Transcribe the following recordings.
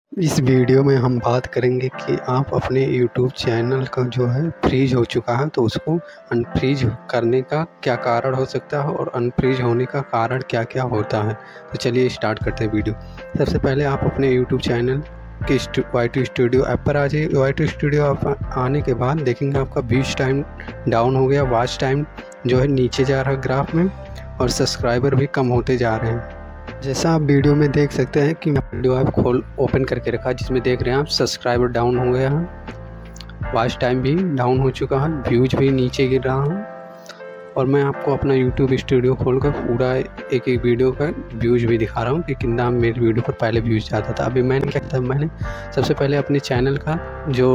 इस वीडियो में हम बात करेंगे कि आप अपने यूट्यूब चैनल का जो है फ्रीज हो चुका है तो उसको अनफ्रीज करने का क्या कारण हो सकता है और अनफ्रीज होने का कारण क्या क्या होता है। तो चलिए स्टार्ट करते हैं वीडियो। सबसे पहले आप अपने यूट्यूब चैनल के वाई2 स्टूडियो ऐप पर आ जाइए। वाई2 स्टूडियो ऐप आने के बाद देखेंगे आपका व्यूज टाइम डाउन हो गया, वॉच टाइम जो है नीचे जा रहा है ग्राफ में, और सब्सक्राइबर भी कम होते जा रहे हैं। जैसा आप वीडियो में देख सकते हैं कि मैं वीडियो ऐप ओपन करके रखा है, जिसमें देख रहे हैं आप सब्सक्राइबर डाउन हो गया है, वॉच टाइम भी डाउन हो चुका है, व्यूज भी नीचे गिर रहा है। और मैं आपको अपना यूट्यूब स्टूडियो खोलकर पूरा एक एक वीडियो का व्यूज भी दिखा रहा हूँ कि कितना मेरे वीडियो पर पहले व्यूज जाता था। अभी मैंने क्या किया था, मैंने सबसे पहले अपने चैनल का जो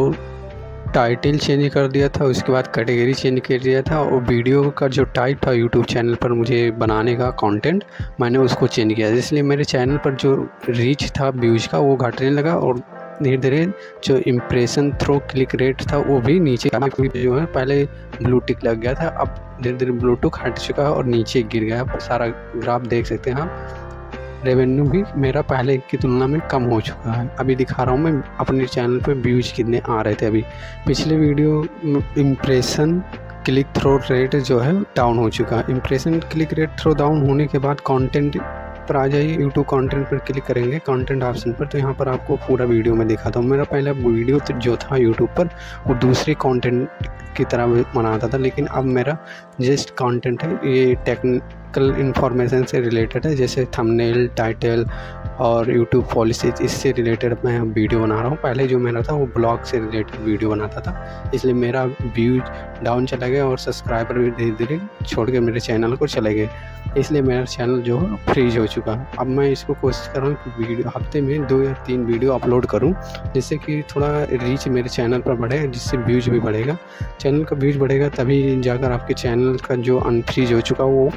टाइटल चेंज कर दिया था, उसके बाद कैटेगरी चेंज कर दिया था, और वीडियो का जो टाइप था यूट्यूब चैनल पर मुझे बनाने का कंटेंट मैंने उसको चेंज किया, इसलिए मेरे चैनल पर जो रीच था व्यूज का वो घटने लगा, और धीरे धीरे जो इम्प्रेशन थ्रो क्लिक रेट था वो भी नीचे जो है पहले ब्लू टिक लग गया था, अब धीरे धीरे ब्लू टिक हट चुका है और नीचे गिर गया। सारा ग्राफ देख सकते हैं आप। रेवेन्यू भी मेरा पहले की तुलना में कम हो चुका है। अभी दिखा रहा हूँ मैं अपने चैनल पे व्यूज कितने आ रहे थे। अभी पिछले video impression click through rate जो है डाउन हो चुका है। Impression click rate through down होने के बाद कंटेंट पर आ जाइए। यूट्यूब कंटेंट पर क्लिक करेंगे, कंटेंट ऑप्शन पर, तो यहाँ पर आपको पूरा वीडियो में दिखाता हूँ। मेरा पहला वीडियो तो जो था यूट्यूब पर वो दूसरे कंटेंट की तरह बनाता था, लेकिन अब मेरा जस्ट कंटेंट है ये टेक्निकल इन्फॉर्मेशन से रिलेटेड है, जैसे थंबनेल, टाइटल और यूट्यूब पॉलिसी, इससे रिलेटेड मैं वीडियो बना रहा हूँ। पहले जो मेरा था वो ब्लॉग से रिलेटेड वीडियो बनाता था, इसलिए मेरा व्यूज डाउन चला गया और सब्सक्राइबर भी धीरे धीरे छोड़ के मेरे चैनल को चले गए, इसलिए मेरा चैनल जो है फ्रीज हो चुका है। अब मैं इसको कोशिश कर रहा हूँ कि वीडियो हफ्ते में 2 या 3 वीडियो अपलोड करूँ, जिससे कि थोड़ा रीच मेरे चैनल पर बढ़े, जिससे व्यूज भी बढ़ेगा। चैनल का व्यूज बढ़ेगा तभी जाकर आपके चैनल का जो अनफ्रीज हो चुका वो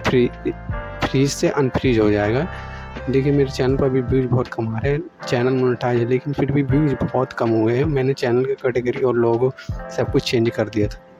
फ्रीज से अनफ्रीज हो जाएगा। देखिए मेरे चैनल पर भी व्यूज बहुत कम आ रहे हैं, चैनल मोनेटाइज है, लेकिन फिर भी व्यूज बहुत कम हुए हैं। मैंने चैनल की कैटेगरी और लोगो सब कुछ चेंज कर दिया था।